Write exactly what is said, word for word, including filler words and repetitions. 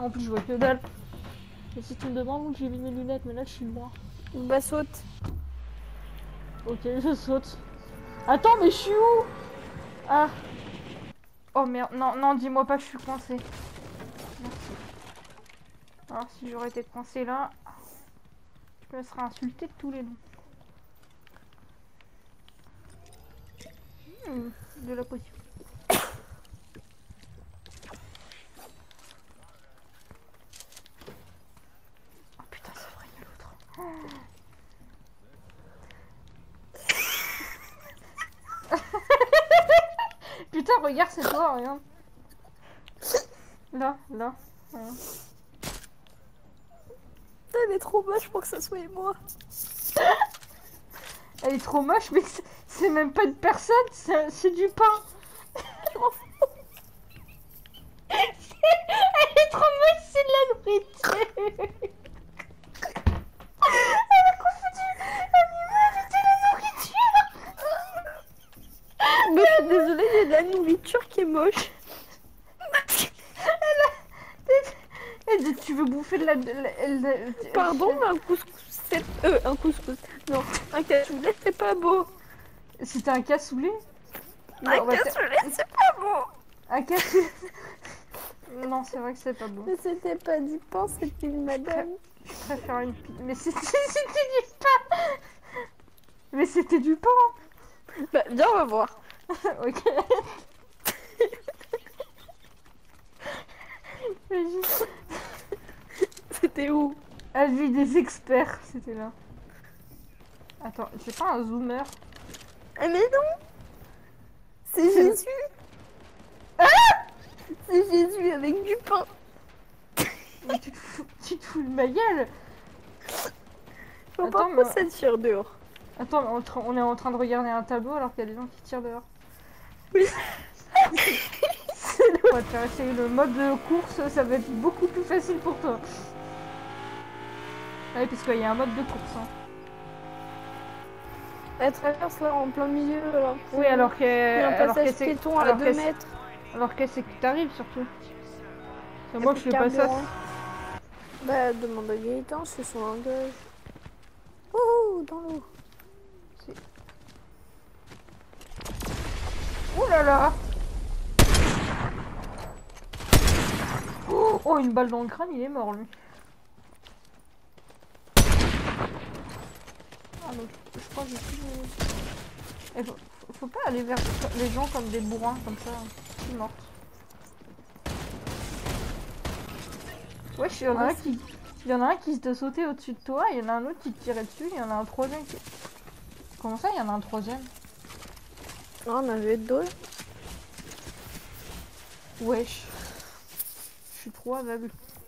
en plus je vois que dalle. Et si tu me demandes où j'ai mis mes lunettes, mais là je suis loin. Bah saute. Ok, je saute. Attends, mais je suis où? Ah. Oh merde, non, non, dis-moi pas que je suis coincée. Merci. Alors si j'aurais été coincée là, je me serais insultée de tous les noms. Hmm, de la potion. Oh putain, c'est vrai, il y a l'autre. Putain, regarde, c'est toi, regarde. Là, là. Voilà. Elle est trop moche pour que ça soit moi. Elle est trop moche, mais c'est même pas une personne, c'est du pain. Je m'en fous. Elle est trop moche, c'est de la nourriture. Elle a confondu l'animal et la nourriture. Mais je suis désolée, il y a de la nourriture qui est moche. Elle a... Tu veux bouffer de la... de la... Elle... Pardon, mais un couscous, c'est... Euh, un couscous. Non, un cassoulet, c'est pas beau. C'était un cassoulet? Un cassoulet, c'est pas beau. Un cassoulet? Non, c'est vrai que c'est pas beau. Mais c'était pas du pain, c'était une madame. Je préfère une pizza. Mais c'était du pain. Mais c'était du pain. Bah, viens, on va voir. Ok. C'était où? Avis des experts, c'était là. Attends, c'est pas un zoomer? Ah mais non. C'est Jésus. Ah, c'est Jésus avec du pain. mais tu te fous, tu te fous de ma gueule. Faut Attends, pas mais... ça tire dehors. Attends, mais on est en train de regarder un tableau alors qu'il y a des gens qui tirent dehors. Oui. On va te faire essayer le mode de course, ça va être beaucoup plus facile pour toi. Oui, parce qu'il y a un mode de course. Hein. Elle traverse là en plein milieu alors. Oui, alors que. Il y a un alors passage que piéton à alors deux que mètres. Alors que c'est que t'arrives surtout. C'est moi je fais pas ça. Bah demande à Gaëtan, c'est son langage. Ouh, dans l'eau. Oh là là. Oh, oh, une balle dans le crâne, il est mort lui. Ah donc je crois que j'ai plus de... faut, faut pas aller vers les gens comme des bourrins comme ça. Je suis morte. Wesh, il y en a un qui... Il y en a un qui se sautait au-dessus de toi, il y en a un autre qui te tirait dessus, il y en a un troisième qui... Comment ça, il y en a un troisième? Oh, on avait deux. Wesh. Je suis trop aveugle.